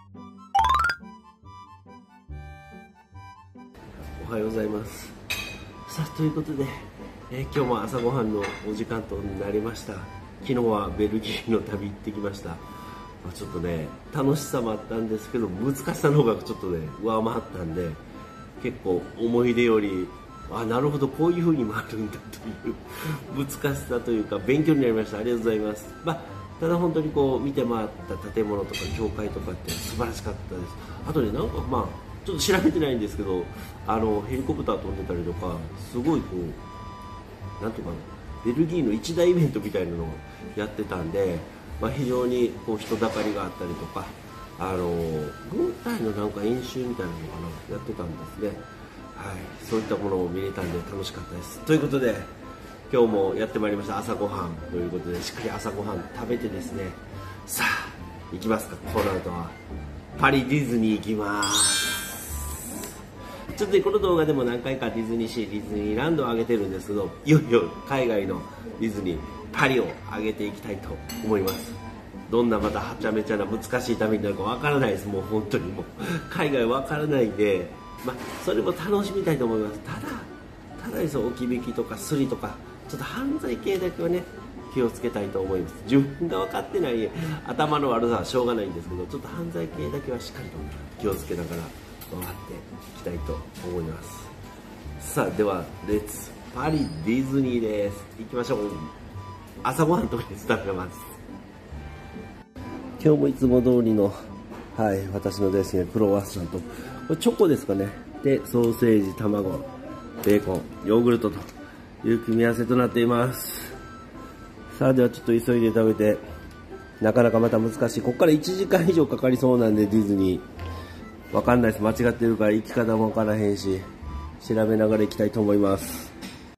おはようございます。さあということで、今日も朝ごはんのお時間となりました。昨日はベルギーの旅行ってきました。ちょっとね楽しさもあったんですけど難しさの方がちょっとね上回ったんで、結構思い出よりなるほどこういう風にもあるんだという難しさというか勉強になりました。ありがとうございます。ただ本当にこう見て回った建物とか教会とかって素晴らしかったです。あとねなんかちょっと調べてないんですけどヘリコプター飛んでたりとかすごいこうなんとかベルギーの一大イベントみたいなのをやってたんで、非常にこう人だかりがあったりとか軍隊のなんか演習みたいなのかなやってたんですね。はい、そういったものを見れたんで楽しかったです。ということで今日もやってまいりました朝ごはんということで、しっかり朝ごはん食べてですね、さあ行きますか。この後はパリディズニー行きます。ちょっとこの動画でも何回かディズニーシー、ディズニーランドを上げてるんですけど、いよいよ海外のディズニーパリを上げていきたいと思います。どんなまたはちゃめちゃな難しい旅になるかわからないです。もう本当にもう海外わからないんで、それも楽しみたいと思います。ただです置き引きとかスリとかちょっと犯罪系だけはね気をつけたいと思います。自分が分かってない頭の悪さはしょうがないんですけど、ちょっと犯罪系だけはしっかりと気をつけながら回っていきたいと思います。さあではレッツパリディズニーです。行きましょう。朝ごはんとかに食べます。今日もいつも通りの私のですねクロワッサンとこれチョコですかね、でソーセージ、卵、ベーコン、ヨーグルトという組み合わせとなっています。さあではちょっと急いで食べて、なかなかまた難しい。ここから1時間以上かかりそうなんでディズニーわかんないです。間違ってるから行き方もわからへんし、調べながら行きたいと思います。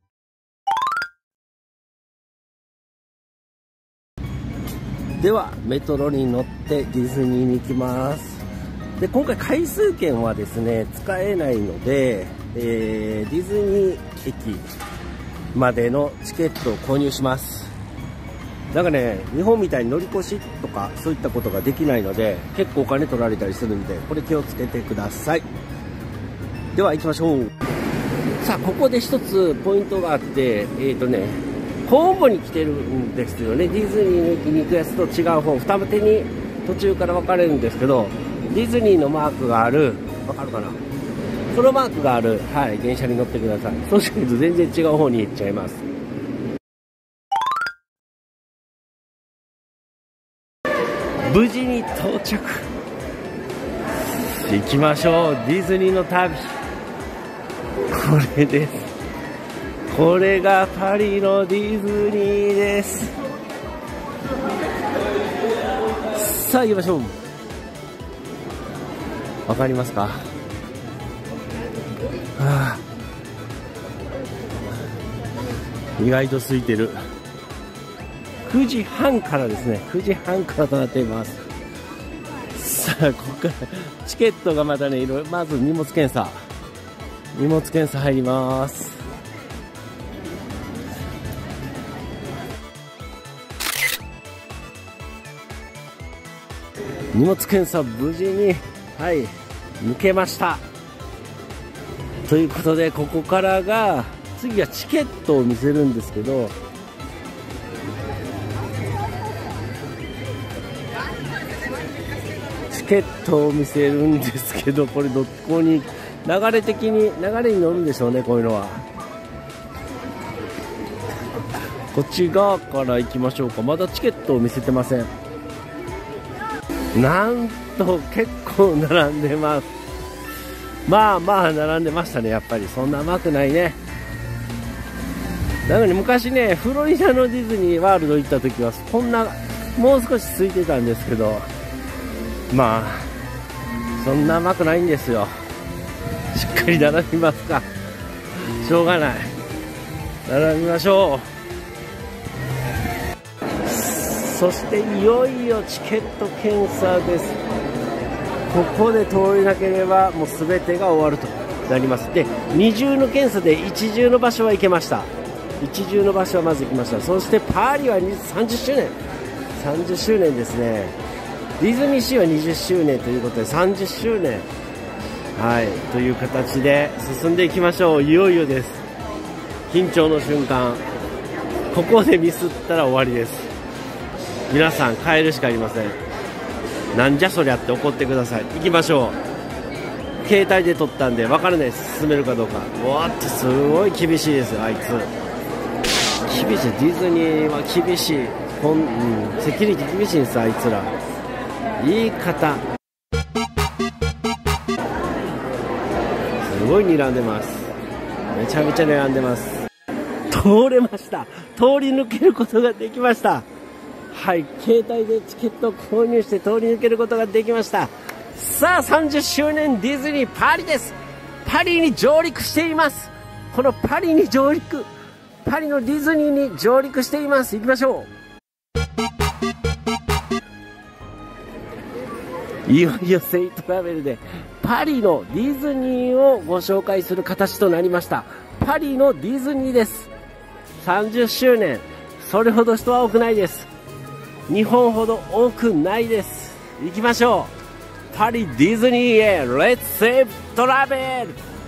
ではメトロに乗ってディズニーに行きます。で今回回数券はですね使えないので、ディズニー駅までのチケットを購入します。なんかね日本みたいに乗り越しとかそういったことができないので結構お金取られたりするんで、これ気をつけてください。では行きましょう。さあここで一つポイントがあって、交互に来てるんですよね。ディズニーの駅に行くやつと違う方、二手に途中から分かれるんですけど、ディズニーのマークがある、分かるかな、そのマークがある、電車に乗ってください。そうしないと全然違う方に行っちゃいます。無事に到着。行きましょう。ディズニーの旅、これです。これがパリのディズニーです。さあ行きましょう。わかりますか？意外と空いてる。9時半からですね。9時半からとなっています。さあここからチケットがまたねいろいろ、まず荷物検査入ります。荷物検査無事に抜けました。ということでここからが次はチケットを見せるんですけど、チケットを見せるんですけど、これどこに流れに乗るんでしょうね。こういうのはこっち側から行きましょうか。まだチケットを見せてません。なんと結構並んでます。まあ並んでましたね。やっぱりそんな甘くないね。なのに昔ねフロリダのディズニーワールド行った時はこんなもう少し空いてたんですけど、そんな甘くないんですよ。しっかり並びますか。しょうがない、並びましょう。そしていよいよチケット検査です。ここで通りなければもう全てが終わるとなります。で二重の検査で一重の場所は行けました。一重の場所はまず行きました。そしてパリは30周年ですね。 ディズニーシーは20周年ということで30周年、はい、という形で進んでいきましょう。いよいよです。緊張の瞬間、ここでミスったら終わりです。皆さん帰るしかありません。なんじゃそりゃって怒ってください。行きましょう。携帯で撮ったんで分からないです、進めるかどうか。わーってすごい厳しいですよ、あいつ厳しい。ディズニーは厳しい。セキュリティ厳しいんです、あいつら。言い方すごい睨んでます。めちゃめちゃ睨んでます。通れました。通り抜けることができました。はい、携帯でチケットを購入して通り抜けることができました。さあ30周年ディズニーパリです。パリに上陸しています。このパリに上陸、パリのディズニーに上陸しています。行きましょう。いよいよセイトラベルでパリのディズニーをご紹介する形となりました。パリのディズニーです。30周年、それほど人は多くないです。日本ほど多くないです。行きましょう。パリディズニーへレッツセイトラベル。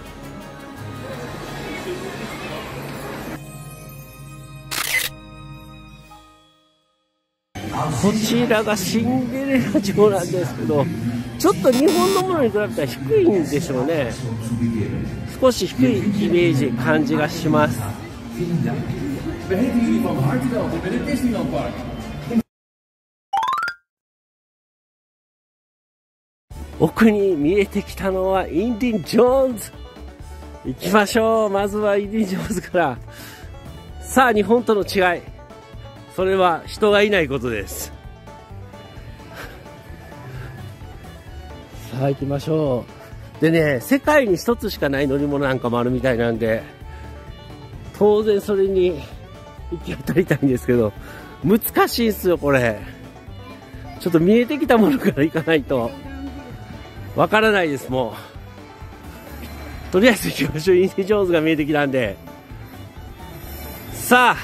こちらがシンデレラ城なんですけど、ちょっと日本のものに比べたら低いんでしょうね。少し低いイメージ、感じがします。奥に見えてきたのはインディ・ジョーンズ。行きましょう。まずはインディ・ジョーンズから。さあ日本との違い、それは人がいないことです。さあ行きましょう。でね、世界に一つしかない乗り物なんかもあるみたいなんで、当然それに行き当たりたいんですけど、難しいですよこれ。ちょっと見えてきたものから行かないとわからないです。もうとりあえず行きましょう。インディ・ジョーンズが見えてきたんで。さあ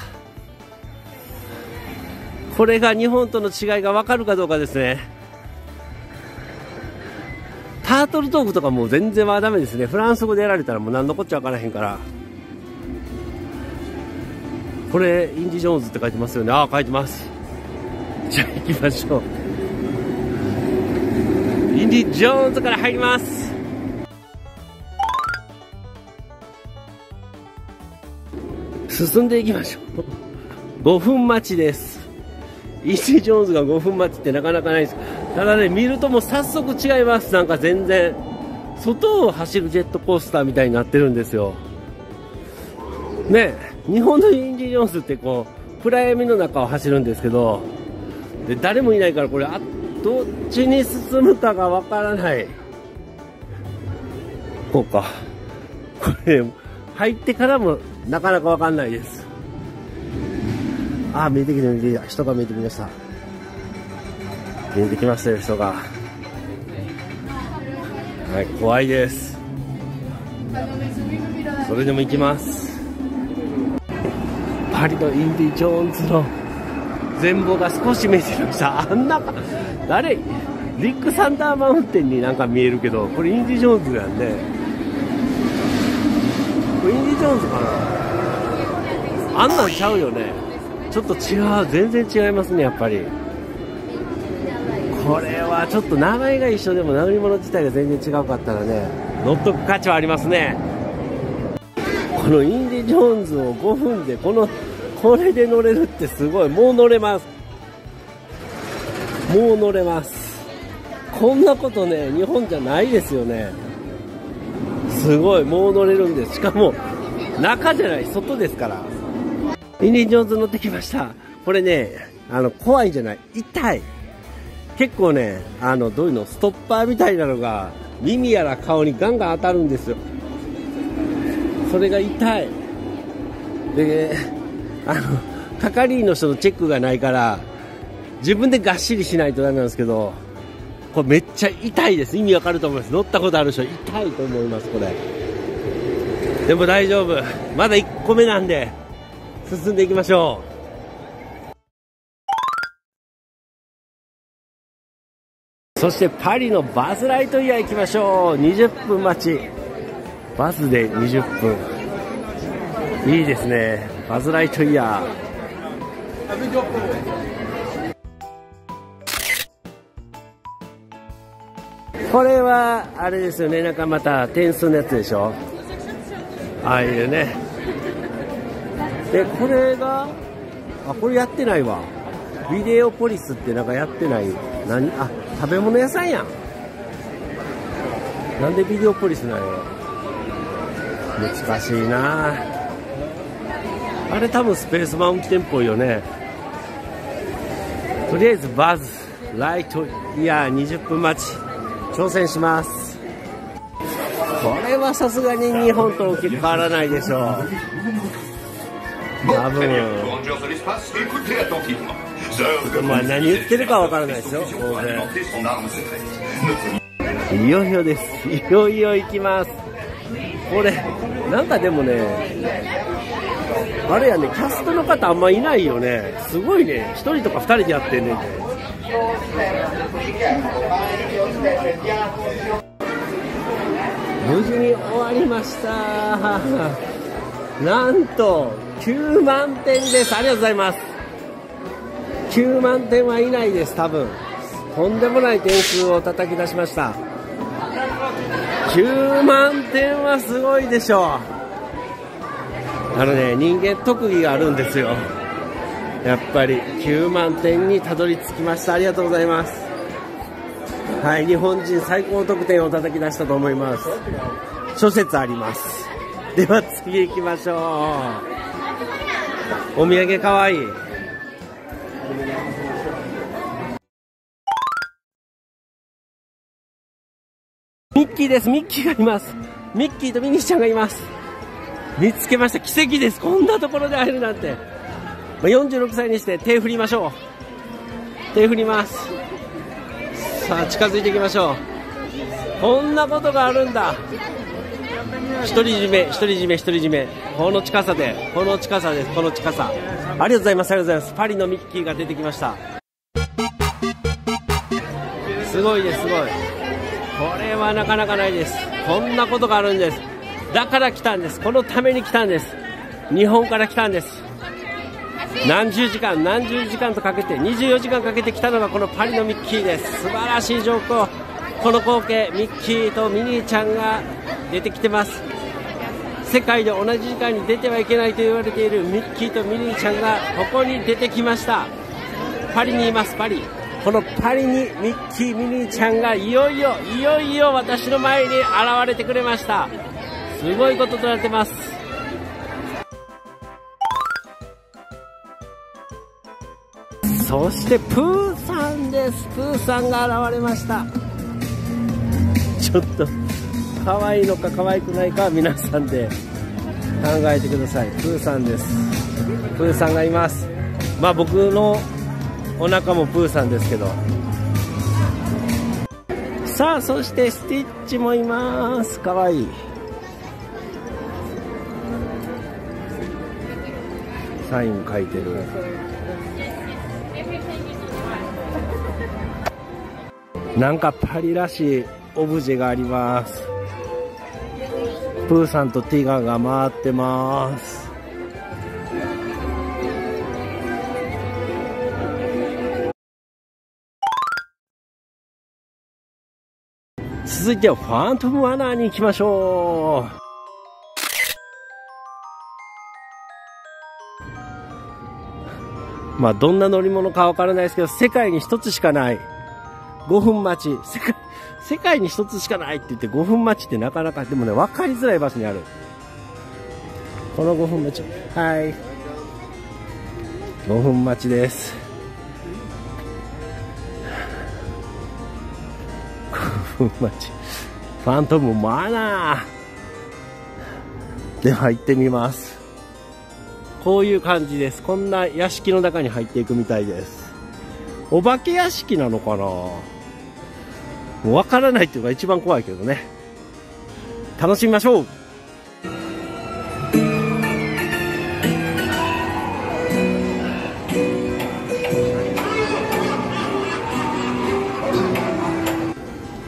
これが日本との違いが分かるかどうかですね。タートルトークとかもう全然はダメですね。フランス語でやられたらもう何のこっちゃ分からへんから。これインディ・ジョーンズって書いてますよね。ああ書いてます。じゃあ行きましょう。インディ・ジョーンズから入ります。進んでいきましょう。5分待ちです。インディ・ジョーンズが5分待ちってなかなかないです。ただね、見るともう早速違います。なんか全然外を走るジェットコースターみたいになってるんですよね。日本のインディ・ジョーンズってこう暗闇の中を走るんですけど、で誰もいないからこれどっちに進むかがわからない。こうか、これ入ってからもなかなかわかんないです。ああ見えてきた、人が見えてきました。見えてきましたよ、人が。はい、怖いです。それでも行きます。パリのインディ・ジョーンズの全貌が少し見えてきました。あんな誰リック・サンダーマウンテンになんか見えるけど、これインディ・ジョーンズなんで、これインディ・ジョーンズかな。あんなんちゃうよね。ちょっと違う、全然違いますね、やっぱり。これはちょっと名前が一緒でも乗り物自体が全然違うかったらね、乗っとく価値はありますね。このインディ・ジョーンズを5分でこれで乗れるってすごい。もう乗れます。もう乗れます。こんなことね、日本じゃないですよね。すごい、もう乗れるんです。しかも中じゃない、外ですから。インディ・ジョーンズ乗ってきました。これね、怖いんじゃない、痛い。結構ね、どういうの、ストッパーみたいなのが耳やら顔にガンガン当たるんですよ。それが痛い。で、係員の人のチェックがないから自分でがっしりしないとダメなんですけど、これめっちゃ痛いです。意味わかると思います。乗ったことある人痛いと思います。これでも大丈夫、まだ1個目なんで進んでいきましょう。 そしてパリのバズ・ライトイヤー行きましょう。20分待ち。バスで20分。いいですね。バズ・ライトイヤー。これはあれですよね。なんかまた点数のやつでしょ。ああいうね。でこれがこれやってないわ。ビデオポリスってなんかやってない。食べ物屋さんやん。なんでビデオポリスなんや。難しいな。あれ多分スペースマウンテンっぽいよね。とりあえずバズライトイヤー20分待ち挑戦します。これはさすがに日本と大きく変わらないでしょう。多分まあ何言ってるかわからないですよ。いよいよです。いよいよ行きます。これなんかでもね、あれやね、キャストの方あんまいないよね。すごいね、1人とか2人でやってんねんね。無事に終わりました。なんと9万点です。ありがとうございます。9万点はいないです。多分とんでもない点数を叩き出しました。9万点はすごいでしょう。人間特技があるんですよ。やっぱり9万点にたどり着きました。ありがとうございます。はい、日本人最高得点を叩き出したと思います。諸説あります。では次行きましょう。お土産かわいい。ミッキーです。ミッキーがいます。ミッキーとミニーちゃんがいます。見つけました。奇跡です。こんなところで会えるなんて。46歳にして手振りましょう。手振ります。さあ近づいていきましょう。こんなことがあるんだ。独り占め、独り占め、独り占め。この近さで、この近さです。この近さ。ありがとうございます。ありがとうございます。パリのミッキーが出てきました。すごいです。すごい。これはなかなかないです。こんなことがあるんです。だから来たんです。このために来たんです。日本から来たんです。何十時間とかけて、24時間かけて来たのがこのパリのミッキーです。素晴らしい状況。この光景、ミッキーとミニーちゃんが出てきてます。世界で同じ時間に出てはいけないと言われているミッキーとミニーちゃんがここに出てきました。パリにいます。パリ。このパリにミッキー、ミニーちゃんがいよいよ私の前に現れてくれました。すごいこととなってます。そしてプーさんです。プーさんが現れました。ちょっと可愛いのか可愛くないかは皆さんで考えてください。プーさんです。プーさんがいます。まあ僕のお腹もプーさんですけど。さあそしてスティッチもいます。可愛い。サイン書いてる。なんかパリらしいオブジェがあります。プーさんとティガが回ってます。続いてはファントムワナーに行きましょう。まあどんな乗り物かわからないですけど、世界に一つしかない5分待ち。世界に一つしかないって言って5分待ちってなかなか、でもね、分かりづらい場所にある。この5分待ち。はい。5分待ちです。5分待ち。ファントムマナー。では行ってみます。こういう感じです。こんな屋敷の中に入っていくみたいです。お化け屋敷なのかな。もう分からないっていうのが一番怖いけどね。楽しみましょう。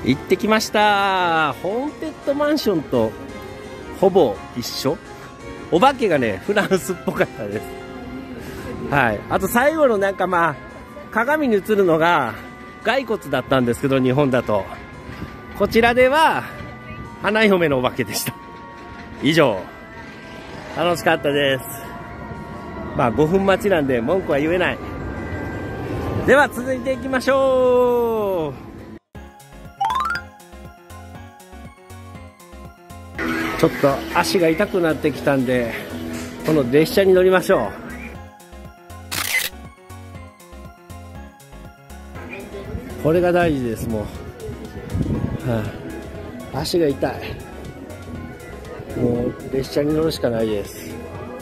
行ってきました。ホーンテッドマンションとほぼ一緒。お化けがね、フランスっぽかったです。はい。あと最後のなんかまあ、鏡に映るのが骸骨だったんですけど、日本だと。こちらでは、花嫁のお化けでした。以上。楽しかったです。まあ5分待ちなんで文句は言えない。では続いていきましょう。ちょっと足が痛くなってきたんで、この列車に乗りましょう。これが大事です。もう、足が痛い。もう列車に乗るしかないです。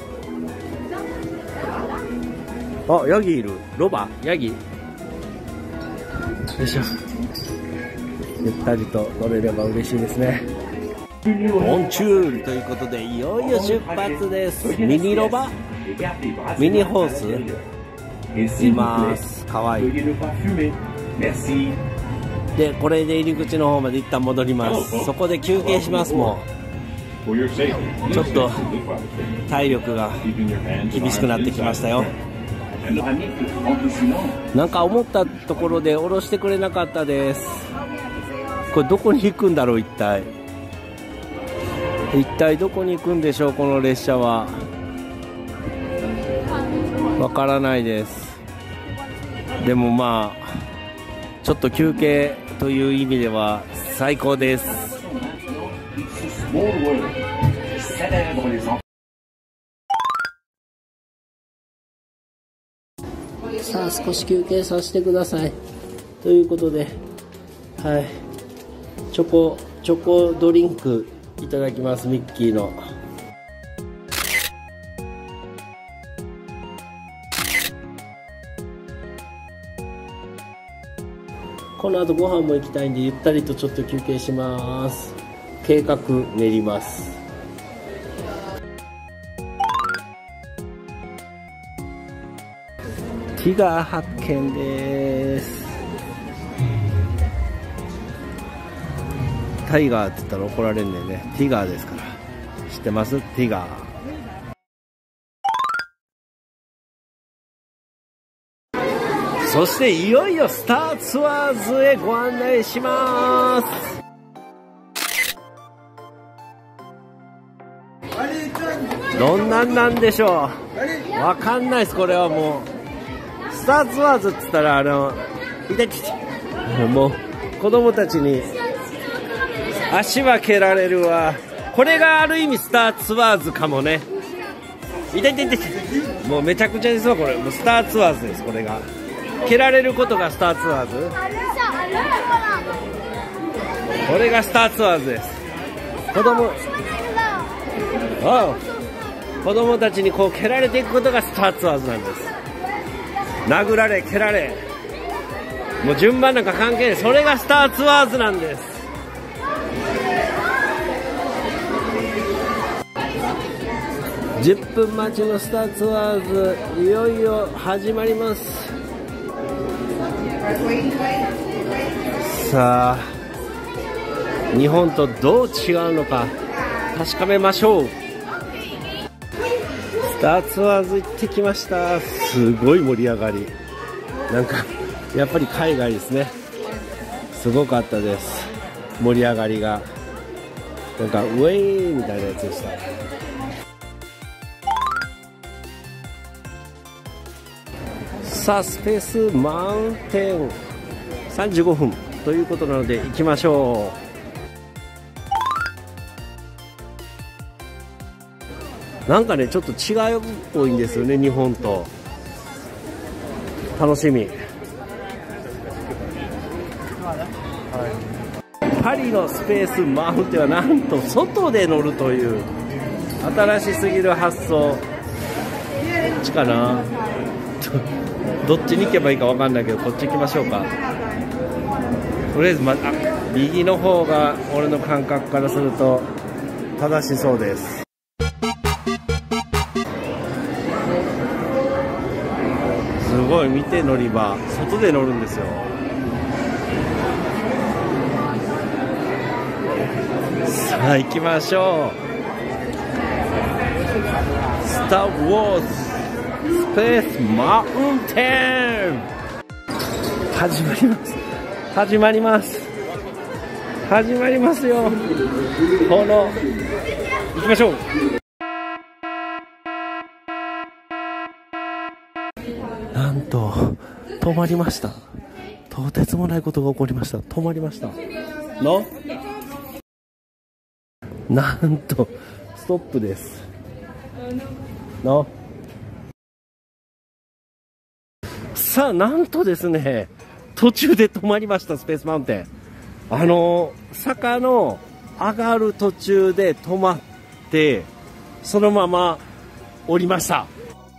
あ、ヤギいる。ロバ、ヤギ。よいしょ。ゆったりと乗れれば嬉しいですね。オンチュールということで、いよいよ出発です。ミニロバ、ミニホースいます。かわいい。で、これで入り口の方まで一旦戻ります。そこで休憩します。もうちょっと体力が厳しくなってきましたよ。なんか思ったところで降ろしてくれなかったです。これどこに行くんだろう。一体どこに行くんでしょう、この列車は。わからないです。でもまあちょっと休憩という意味では最高です。さあ少し休憩させてくださいということで、はい、チョコドリンクいただきます。ミッキーの。この後ご飯も行きたいんで、ゆったりとちょっと休憩します。計画練ります。ティガー発見です。タイガーって言ったら怒られんねんね。ティガーですから。知ってます？ティガー。そしていよいよスターツアーズへご案内します。どんなんでしょう。わかんないです。これはもうスターツアーズって言ったらもう子供たちに足は蹴られるわ。これがある意味スターツアーズかもね。もうめちゃくちゃですわ。これもうスターツアーズです。これが蹴られることがスターツアーズ。これがスターツアーズです。子供たちにこう蹴られていくことがスターツアーズなんです。殴られ蹴られ、もう順番なんか関係ない。それがスターツアーズなんです。10分待ちのスターツアーズ、いよいよ始まります。さあ日本とどう違うのか確かめましょう。スターツアーズ行ってきました。すごい盛り上がり。なんかやっぱり海外ですね。すごかったです。盛り上がりがなんかウェイみたいなやつでした。さあスペースマウンテン35分ということなので行きましょう。なんかねちょっと違うっぽいんですよね、日本と。楽しみ。パリのスペースマウンテンはなんと外で乗るという新しすぎる発想。こっちかなどっちに行けばいいか分かんないけど、こっち行きましょうか。とりあえず右の方が俺の感覚からすると正しそうです。すごい見て、乗り場外で乗るんですよ。 さあ行きましょう。スター・ウォーズスペース・マウンテン始まります。始まります。始まりますよ。この行きましょう。なんと止まりました。とてつもないことが起こりました。止まりましたのなんとストップですの。さあなんとですね、途中で止まりました。スペースマウンテン坂の上がる途中で止まってそのまま降りました。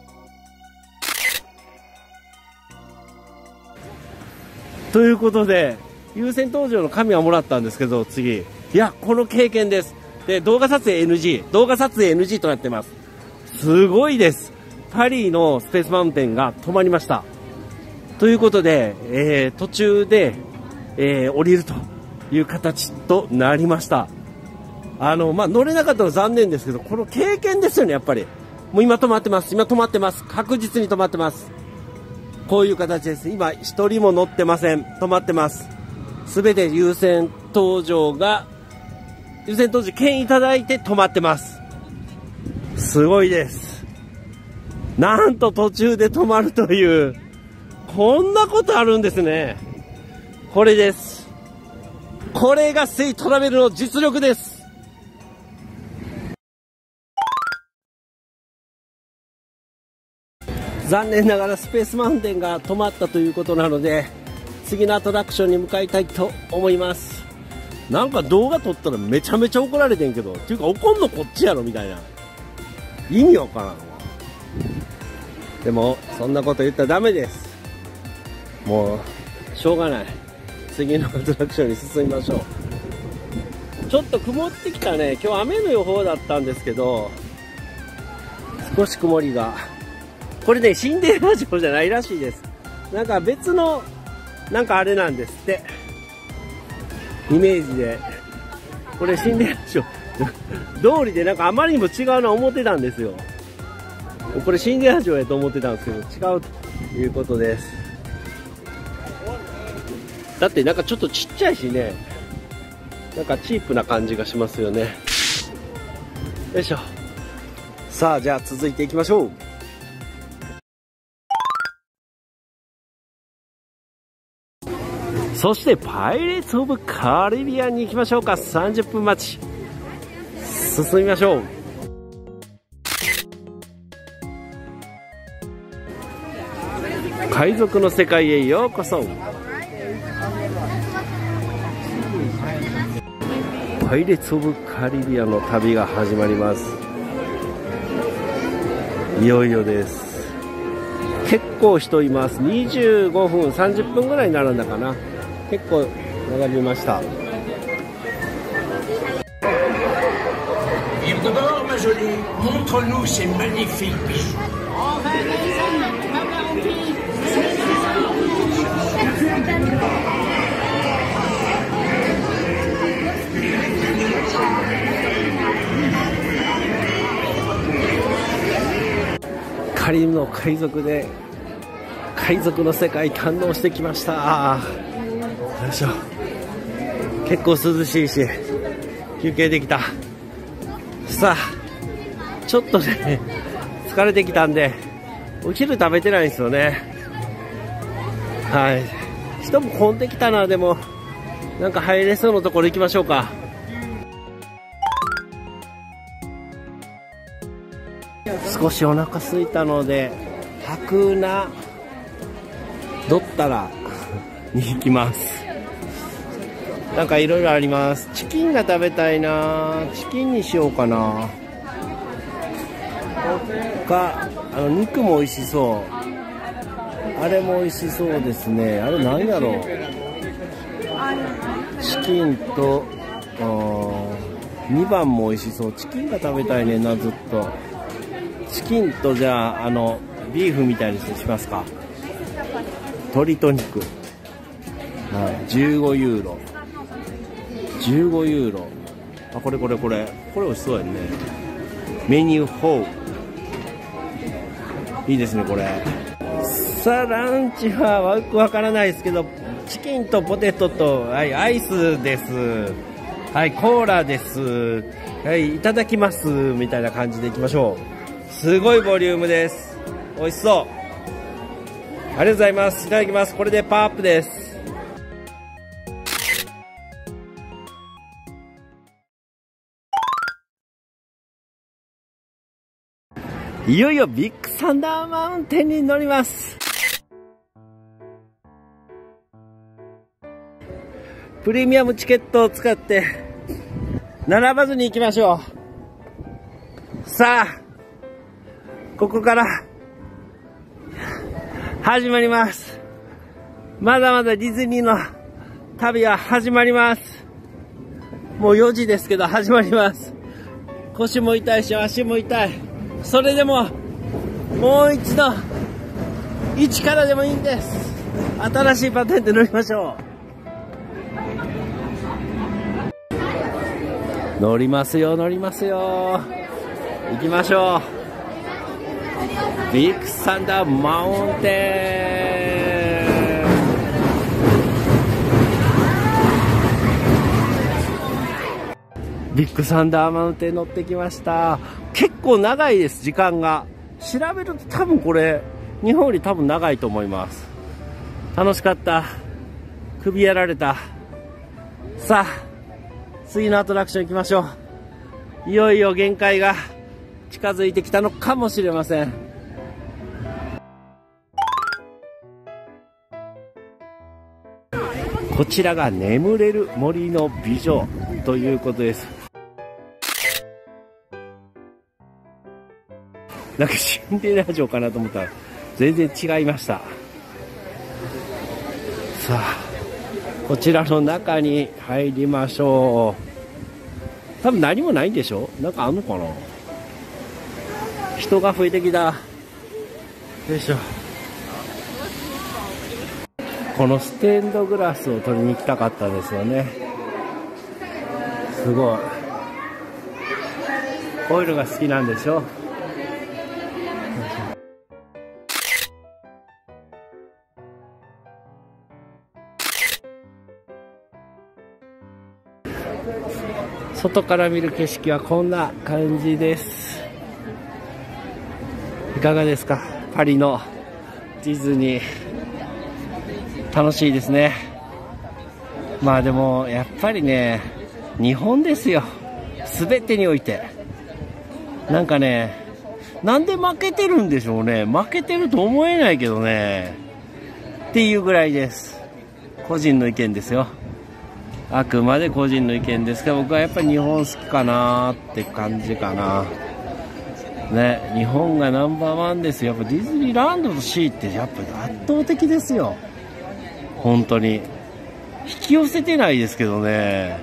ということで優先登場の紙はもらったんですけど、次いやこの経験です。で動画撮影 NG となってます。すごいです。パリのスペースマウンテンが止まりました。ということで、途中で、降りるという形となりました。乗れなかったのは残念ですけど、この経験ですよね。やっぱりもう今止まってます。確実に止まってます。こういう形です。今一人も乗ってません。止まってます。すべて優先搭乗券いただいて止まってます。すごいです。なんと途中で止まるという、こんなことあるんですね。これです。これがセイトラベルの実力です。残念ながらスペースマウンテンが止まったということなので、次のアトラクションに向かいたいと思います。なんか動画撮ったらめちゃめちゃ怒られてんけど、っていうか怒んのこっちやろみたいな、意味わからんわ。でもそんなこと言ったらダメです。もうしょうがない。次のアトラクションに進みましょう。ちょっと曇ってきたね。今日雨の予報だったんですけど、少し曇りが。これね、シンデレラ城じゃないらしいです。なんか別のなんかあれなんですって、イメージで。これシンデレラ城通りでなんかあまりにも違うな思ってたんですよ。これシンデレラ城やと思ってたんですけど違うということです。だってなんかちょっとちっちゃいしね、なんかチープな感じがしますよね。よいしょ。さあじゃあ続いていきましょう。そしてパイレーツ・オブ・カリビアンに行きましょうか。30分待ち。進みましょう。海賊の世界へようこそ。パイレーツ・オブ・カリビアンの旅が始まります。いよいよです。結構人います。25分30分ぐらい並んだかな。結構並びました。カリブの海賊で海賊の世界堪能してきました。よいしょ。結構涼しいし休憩できた。さあちょっとね疲れてきたんでお昼食べてないんですよね。はい、人も混んできたな。でもなんか入れそうなところ行きましょうか。少しお腹空いたので白菜どったらに行きます。なんかいろいろあります。チキンが食べたいな。チキンにしようかな。肉も美味しそう。あれも美味しそうですね。あれ何やろう。チキンと2番も美味しそう。チキンが食べたいねんなずっと。チキンとじゃあビーフみたいにしますか。鶏と肉、はい、15ユーロ。15ユーロあ、これ美味しそうやね。メニュー4いいですねこれ。さあランチはよくわからないですけど、チキンとポテトと、はい、アイスです。はい、コーラです。はい、いただきますみたいな感じでいきましょう。すごいボリュームです。美味しそう。ありがとうございます。いただきます。これでパワーアップです。いよいよビッグサンダーマウンテンに乗ります。プレミアムチケットを使って並ばずに行きましょう。さあここから始まります。まだまだディズニーの旅は始まります。もう4時ですけど始まります。腰も痛いし足も痛い。それでももう一度一からでもいいんです。新しいパテント乗りましょう。乗りますよ乗りますよ。行きましょう。ビッグサンダーマウンテン。ビッグサンダーマウンテン乗ってきました。結構長いです時間が。調べると多分これ日本より多分長いと思います。楽しかった。首やられた。さあ次のアトラクション行きましょう。いよいよ限界が近づいてきたのかもしれません。こちらが眠れる森の美女ということです。なんかシンデレラ城かなと思ったら全然違いました。さあこちらの中に入りましょう。多分何もないんでしょ。なんかあんのかな。人が増えてきた。よいしょ。このステンドグラスを取りに行きたかったんですよね。すごい。こういうのが好きなんでしょ。外から見る景色はこんな感じです。いかがですか。パリのディズニー楽しいですね。まあでもやっぱりね日本ですよ。全てにおいてなんかね、なんで負けてるんでしょうね。負けてると思えないけどねっていうぐらいです。個人の意見ですよ。あくまで個人の意見ですけど、僕はやっぱり日本好きかなって感じかな。ね、日本がナンバーワンですよ。やっぱディズニーランドとシーってやっぱり圧倒的ですよ。本当に。引き寄せてないですけどね。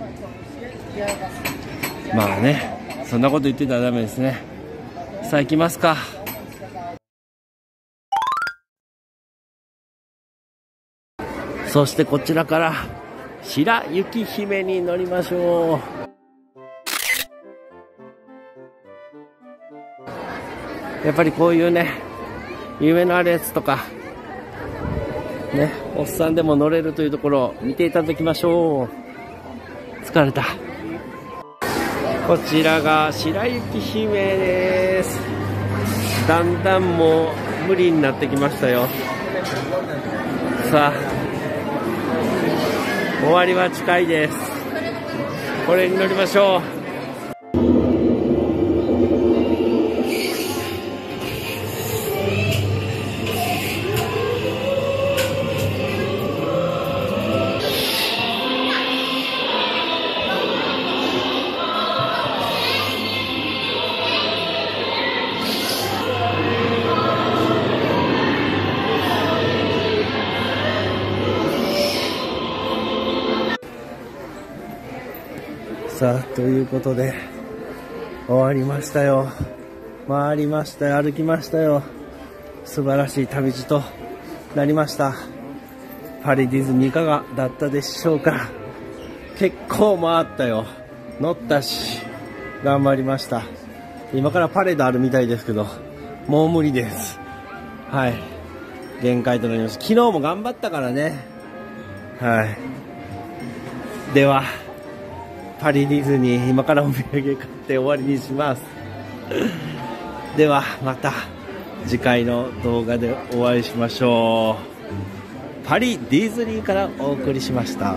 まあね、そんなこと言ってたらダメですね。さあ行きますか。そしてこちらから白雪姫に乗りましょう。やっぱりこういうね夢のあるやつとかね、おっさんでも乗れるというところを見ていただきましょう。疲れた。こちらが白雪姫です。だんだんもう無理になってきましたよ。さあ終わりは近いです。これに乗りましょう。さあということで終わりましたよ。回りましたよ。歩きましたよ。素晴らしい旅路となりました。パリディズニーいかがだったでしょうか。結構回ったよ。 乗ったし頑張りました。今からパレードあるみたいですけどもう無理です。はい、限界となりました。昨日も頑張ったからね。はい、ではパリディズニー今からお土産買って終わりにします。ではまた次回の動画でお会いしましょう。パリディズニーからお送りしました。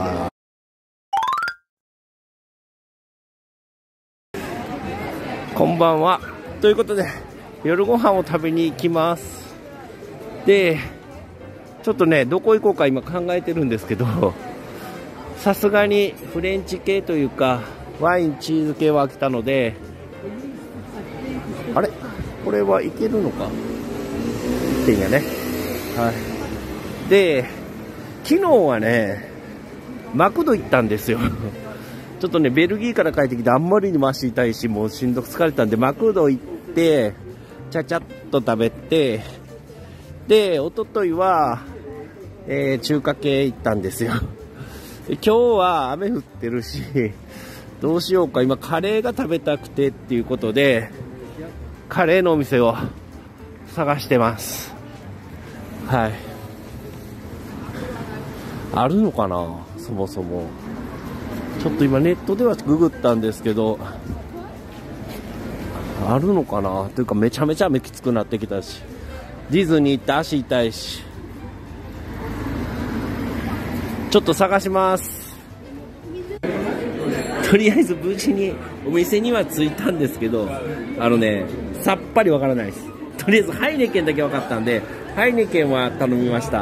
こんばんは。ということで夜ご飯を食べに行きます。でちょっとねどこ行こうか今考えてるんですけど、さすがにフレンチ系というかワインチーズ系は飽きたので、あれこれはいけるのかってんやね。はい、で昨日はねマクド行ったんですよ。ちょっとねベルギーから帰ってきてあんまりにも足痛いしもうしんどく疲れたんでマクド行ってちゃちゃっと食べて、で一昨日は、中華系行ったんですよ。今日は雨降ってるしどうしようか、今カレーが食べたくてっていうことでカレーのお店を探してます。はい、あるのかなそもそも。ちょっと今ネットではググったんですけどあるのかなというか、めちゃめちゃ雨きつくなってきたしディズニー行って足痛いし、ちょっと探します。とりあえず無事にお店には着いたんですけど、さっぱりわからないです。とりあえずハイネケンだけ分かったんでハイネケンは頼みました。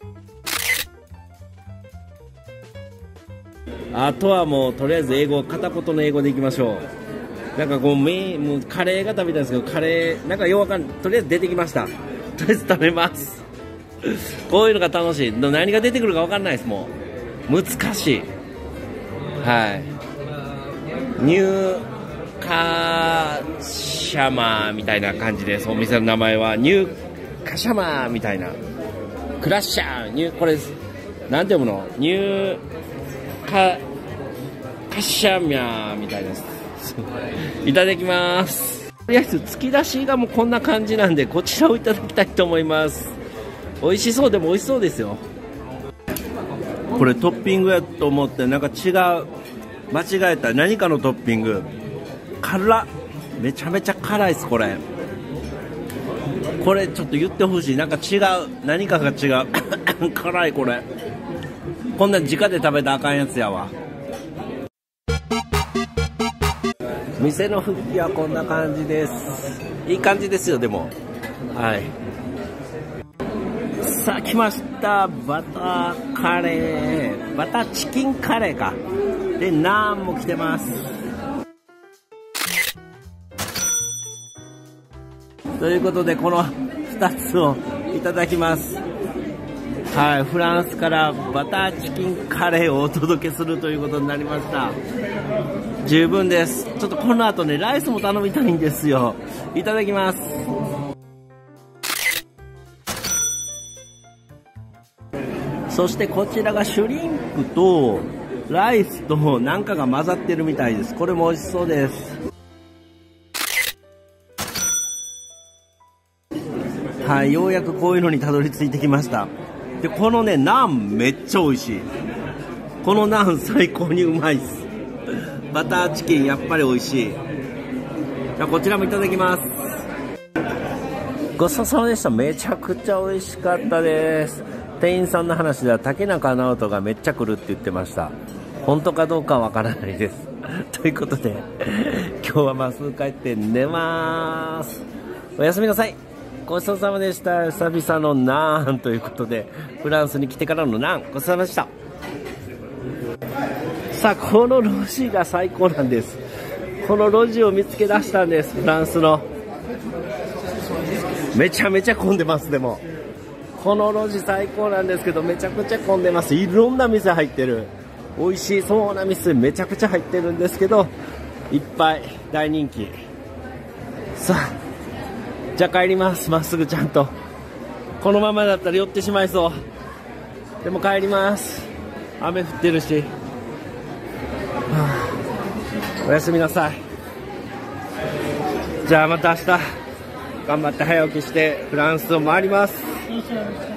あとはもうとりあえず英語、片言の英語でいきましょう。なんかこうもうカレーが食べたんですけど、カレーなんかようわかんない。とりあえず出てきました。とりあえず食べます。こういうのが楽しい。何が出てくるかわかんないです。もう難しい。はい、ニューカシャマーみたいな感じです。お店の名前はニューカシャマーみたいな、クラッシャーこれなんて読むの、ニューカシャミャーみたいです。いただきます。とりあえず突き出しがもうこんな感じなんでこちらをいただきたいと思います。美味しそう、でも美味しそうですよ。これトッピングやと思ってなんか違う、間違えた。何かのトッピング辛っ、めちゃめちゃ辛いです。これちょっと言ってほしい。なんか違う、何かが違う辛い。これこんな直で食べたらあかんやつやわ。店の復帰はこんな感じです。いい感じですよ。でもはい、さあ来ました。バターカレー、バターチキンカレーか。でナーンも来てます。ということでこの2つをいただきます。はい、フランスからバターチキンカレーをお届けするということになりました。十分です。ちょっとこの後ねライスも頼みたいんですよ。いただきます。そしてこちらがシュリンプとライスとなんかが混ざってるみたいです。これも美味しそうです。はい、ようやくこういうのにたどり着いてきました。でこのねナンめっちゃ美味しい。このナン最高にうまいです。バターチキンやっぱり美味しい。じゃあこちらもいただきます。ごちそうさまでした。めちゃくちゃ美味しかったです。店員さんの話では竹中直人がめっちゃ来るって言ってました。本当かどうかはわからないですということで今日はまっすぐ帰って寝ます。おやすみなさい。ごちそうさまでした。久々のナーンということでフランスに来てからのナーン、ごちそうさまでした。さあこの路地が最高なんです。この路地を見つけ出したんです。フランスのめちゃめちゃ混んでます。でもこの路地最高なんですけどめちゃくちゃ混んでます。いろんな店入ってる、美味しそうな店めちゃくちゃ入ってるんですけどいっぱい大人気。さあじゃあ帰ります。まっすぐちゃんと。このままだったら寄ってしまいそう。でも帰ります。雨降ってるし、はあおやすみなさい。じゃあまた明日頑張って早起きしてフランスを回ります。